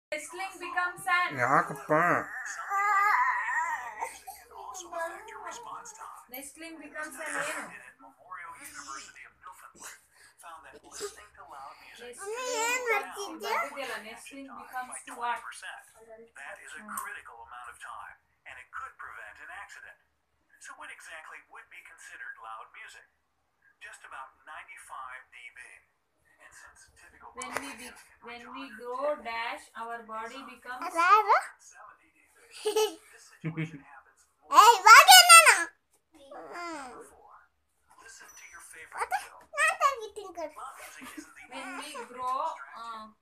Nestling becomes an ಯಾಕಪ್ಪ Nestling becomes an ಏನು? Nestling becomes to what? That is a critical amount of time, and it could prevent an accident. So what exactly would be considered loud music? Just about 95 dB. And since typical When we grow dash, our body becomes 70 dB. This situation happens more. Listen to your favorite film. Loud music isn't the when we grow